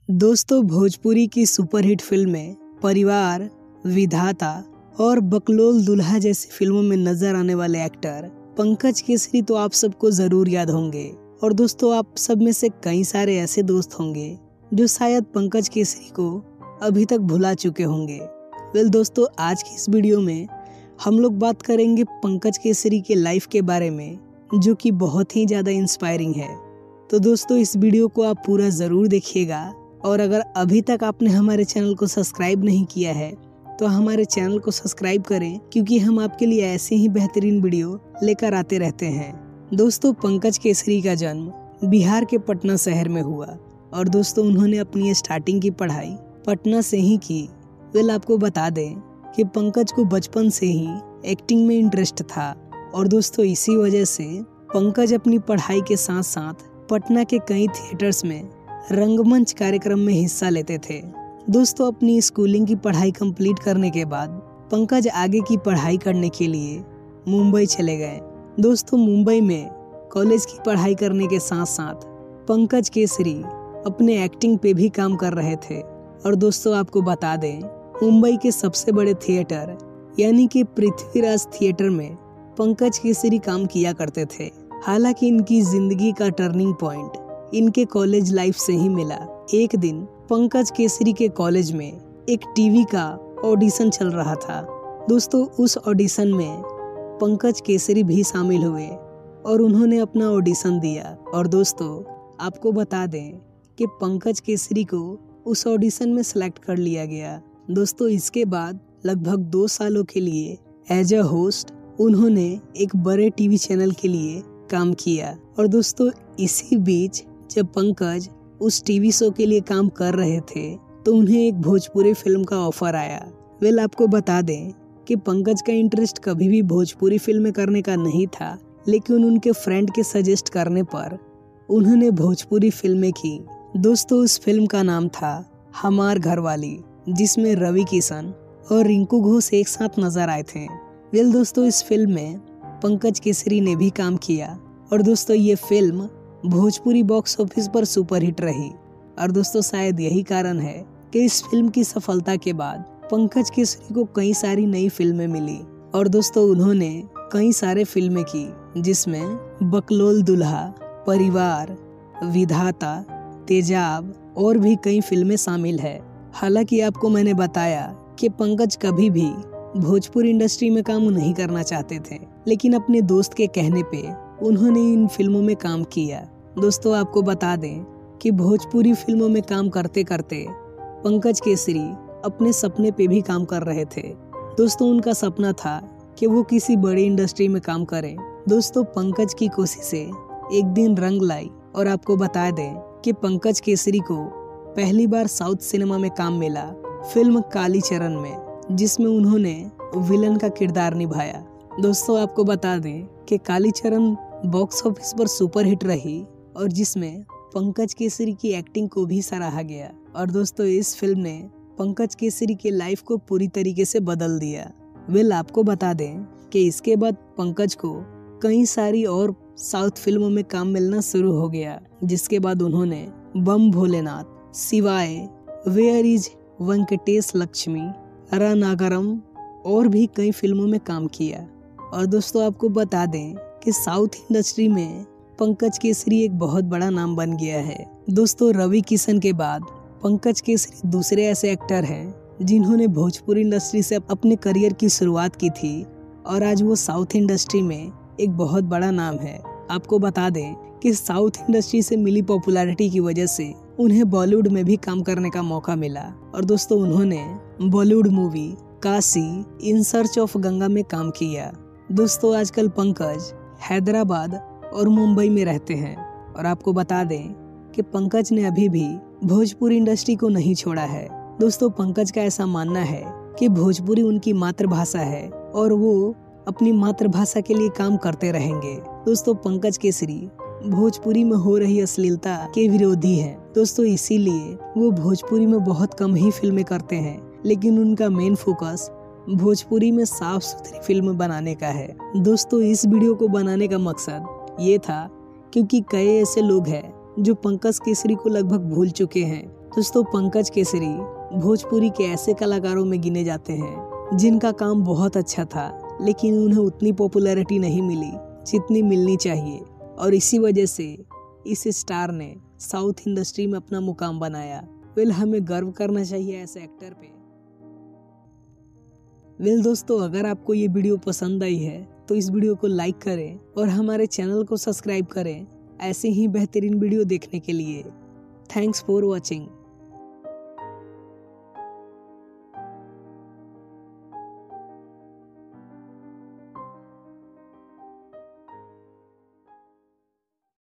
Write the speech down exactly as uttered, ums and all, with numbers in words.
दोस्तों, भोजपुरी की सुपरहिट फिल्में परिवार, विधाता और बकलोल दुल्हा जैसी फिल्मों में नजर आने वाले एक्टर पंकज केसरी तो आप सबको जरूर याद होंगे। और दोस्तों, आप सब में से कई सारे ऐसे दोस्त होंगे जो शायद पंकज केसरी को अभी तक भुला चुके होंगे। वेल दोस्तों, आज की इस वीडियो में हम लोग बात करेंगे पंकज केसरी के लाइफ के बारे में, जो कि बहुत ही ज़्यादा इंस्पायरिंग है। तो दोस्तों, इस वीडियो को आप पूरा ज़रूर देखिएगा। और अगर अभी तक आपने हमारे चैनल को सब्सक्राइब नहीं किया है तो हमारे चैनल को सब्सक्राइब करें, क्योंकि हम आपके लिए ऐसे ही बेहतरीन वीडियो लेकर आते रहते हैं। दोस्तों, पंकज केसरी का जन्म बिहार के पटना शहर में हुआ और दोस्तों उन्होंने अपनी स्टार्टिंग की पढ़ाई पटना से ही की। वेल आपको बता दें कि पंकज को बचपन से ही एक्टिंग में इंटरेस्ट था और दोस्तों इसी वजह से पंकज अपनी पढ़ाई के साथ साथ पटना के कई थिएटर्स में रंगमंच कार्यक्रम में हिस्सा लेते थे। दोस्तों, अपनी स्कूलिंग की पढ़ाई कंप्लीट करने के बाद पंकज आगे की पढ़ाई करने के लिए मुंबई चले गए। दोस्तों, मुंबई में कॉलेज की पढ़ाई करने के साथ साथ पंकज केसरी अपने एक्टिंग पे भी काम कर रहे थे। और दोस्तों, आपको बता दें, मुंबई के सबसे बड़े थिएटर यानी कि पृथ्वीराज थिएटर में पंकज केसरी काम किया करते थे। हालांकि इनकी जिंदगी का टर्निंग पॉइंट इनके कॉलेज लाइफ से ही मिला। एक दिन पंकज केसरी के कॉलेज में एक टीवी का ऑडिशन चल रहा था। दोस्तों, उस ऑडिशन में पंकज केसरी भी शामिल हुए और उन्होंने अपना ऑडिशन दिया। और दोस्तों, आपको बता दें कि पंकज केसरी को उस ऑडिशन में सेलेक्ट कर लिया गया। दोस्तों, इसके बाद लगभग दो सालों के लिए एज अ होस्ट उन्होंने एक बड़े टीवी चैनल के लिए काम किया। और दोस्तों, इसी बीच जब पंकज उस टीवी शो के लिए काम कर रहे थे तो उन्हें एक भोजपुरी फिल्म का ऑफर आया। वेल आपको बता दें कि पंकज का इंटरेस्ट कभी भी भोजपुरी फिल्में करने का नहीं था, लेकिन उनके फ्रेंड के सजेस्ट करने पर उन्होंने भोजपुरी फिल्में की। दोस्तों, उस फिल्म का नाम था हमार घरवाली, जिसमें रवि किशन और रिंकू घोष एक साथ नजर आए थे। वेल दोस्तों, इस फिल्म में पंकज केसरी ने भी काम किया और दोस्तों ये film Bhojpuri box office superhit सुपरहिट रही। और दोस्तों, शायद यही कारण है कि इस फिल्म की सफलता के बाद पंकज केसरी को कई सारी नई फिल्में मिली। और दोस्तों, उन्होंने कई सारे फिल्में की, जिसमें बकलोल दुल्हा, परिवार, विधाता, तेजाब और भी कई फिल्में शामिल है। हालांकि आपको मैंने बताया कि पंकज कभी भी भोजपुरी इंडस्ट्री में काम नहीं करना चाहते थे, लेकिन अपने दोस्त के कहने पे उन्होंने इन फिल्मों में काम किया। दोस्तों, आपको बता दें कि भोजपुरी फिल्मों में काम करते करते पंकज केसरी अपने सपने पे भी काम कर रहे थे। दोस्तों, उनका सपना था कि वो किसी बड़ी इंडस्ट्री में काम करें। दोस्तों, पंकज की कोशिशें एक दिन रंग लाई और आपको बता दें कि पंकज केसरी को पहली बार साउथ सिनेमा में काम मिला फिल्म कालीचरण में, जिसमें उन्होंने विलन का किरदार निभाया। दोस्तों, आपको बता दें कि कालीचरण बॉक्स ऑफिस पर सुपरहिट रही और जिसमें पंकज केसरी की एक्टिंग को भी सराहा गया। और दोस्तों, इस फिल्म ने पंकज केसरी के लाइफ को पूरी तरीके से बदल दिया। वेल आपको बता दें कि इसके बाद पंकज को कई सारी और साउथ फिल्मों में काम मिलना शुरू हो गया, जिसके बाद उन्होंने बम भोलेनाथ, शिवाय, वेयर इज वेंकटेश लक्ष्मी, रणनागरम और भी कई फिल्मों में काम किया। और दोस्तों, आपको बता दें कि साउथ इंडस्ट्री में पंकज केसरी एक बहुत बड़ा नाम बन गया है। दोस्तों, रवि किशन के बाद पंकज केसरी दूसरे ऐसे एक्टर हैं जिन्होंने भोजपुरी इंडस्ट्री से अपने करियर की शुरुआत की थी और आज वो साउथ इंडस्ट्री में एक बहुत बड़ा नाम है। आपको बता दें कि साउथ इंडस्ट्री से मिली पॉपुलैरिटी की वजह से उन्हें बॉलीवुड में भी काम करने का मौका मिला। और दोस्तों, उन्होंने Bollywood movie Kashi in search of Ganga में काम किया। दोस्तों, आजकल पंकज हैदराबाद और मुंबई में रहते हैं। और आपको बता दें कि पंकज ने अभी भी भोजपुरी इंडस्ट्री को नहीं छोड़ा है। दोस्तों, पंकज का ऐसा मानना है कि भोजपुरी उनकी मातृभाषा है और वो अपनी मातृभाषा के लिए काम करते रहेंगे। दोस्तों, पंकज केसरी भोजपुरी में हो रही अश्लीलता के विरोधी हैं। दोस्तों, इसीलिए वो भोजपुरी में बहुत कम ही फिल्में करते हैं, लेकिन उनका मेन फोकस भोजपुरी में साफ सुथरी फिल्म बनाने का है। दोस्तों, इस वीडियो को बनाने का मकसद ये था क्योंकि कई ऐसे लोग हैं जो पंकज केसरी को लगभग भूल चुके हैं दोस्तों, पंकज केसरी भोजपुरी के ऐसे कलाकारों में गिने जाते हैं जिनका काम बहुत अच्छा था, लेकिन उन्हें उतनी पॉपुलैरिटी नहीं मिली जितनी मिलनी चाहिए, और इसी वजह से इस स्टार ने साउथ इंडस्ट्री में अपना मुकाम बनाया। वेल, हमें गर्व करना चाहिए ऐसे एक्टर पे। वेल दोस्तों, अगर आपको ये वीडियो पसंद आई है तो इस वीडियो को लाइक करें और हमारे चैनल को सब्सक्राइब करें ऐसे ही बेहतरीन वीडियो देखने के लिए। Thanks for watching.